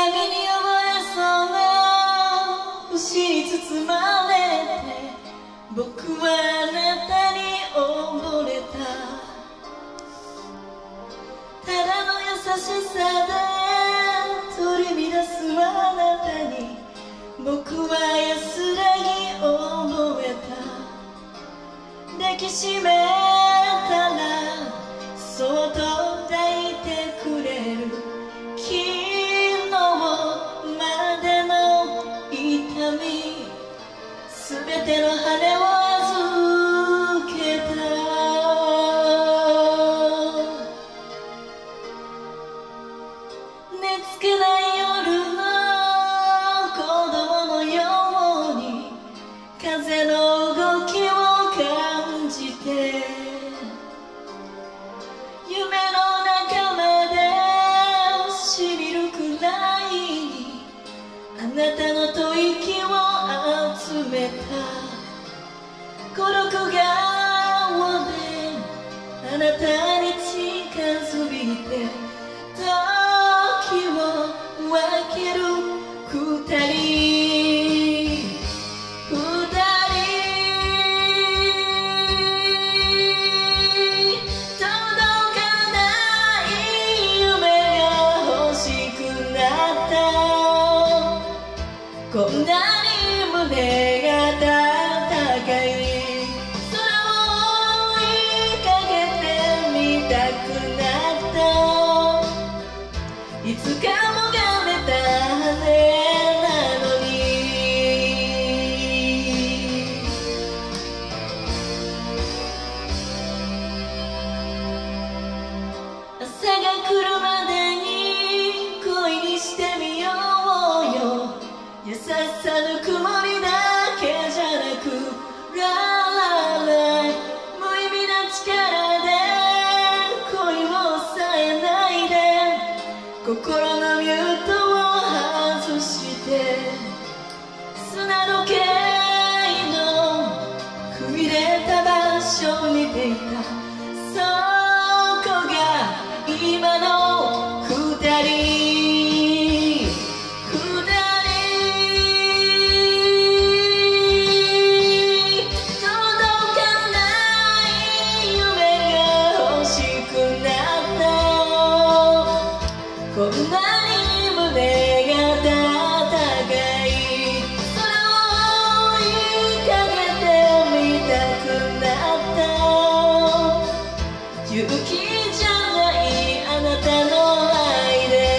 闇に溺れそうな星に包まれて、僕はあなたに溺れた。ただの優しさで取り乱すあなたに、僕は安らぎ覚えた。抱きしめたらそっと抱いてくれる。昨日までの痛みすべての羽を預けた。寝つけない夜の子供のように風の動きを感じて、夢の中までしみるくらいにあなたの吐息を集めた。孤独顔であなたに近づいて、時を分ける二人。届かない夢が欲しくなった。こんなに胸が高い。空を追いかけてみたくなった。いつかもがめた羽なのに。朝が来るまでに恋にしてみようよ。優しさぬくもりだけじゃなく、ラララ無意味な力で恋を抑えないで。心のミュートを外して、砂時計のくびれた場所に出た。そこが今の二人。こんなに胸が高い。空を追いかけてみたくなった。勇気じゃないあなたの愛で。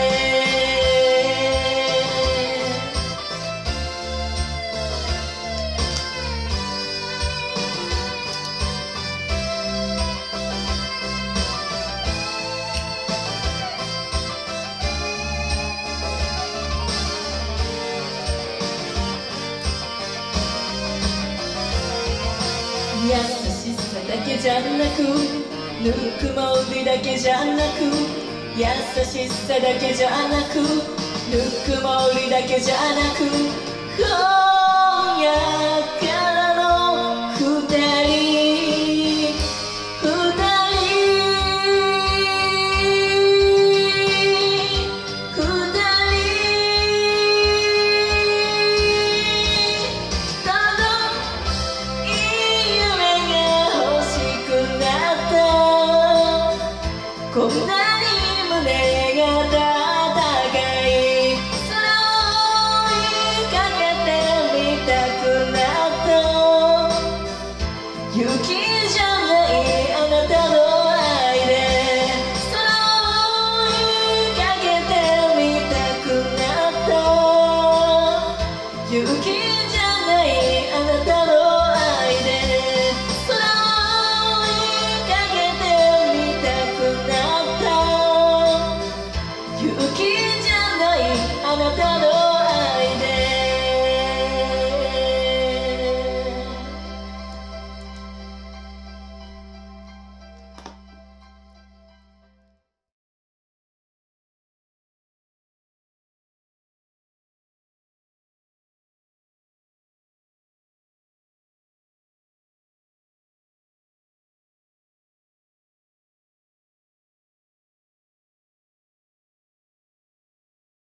優しさだけじゃなく、ぬくもりだけじゃなく、優しさだけじゃなく、ぬくもりだけじゃなく、今夜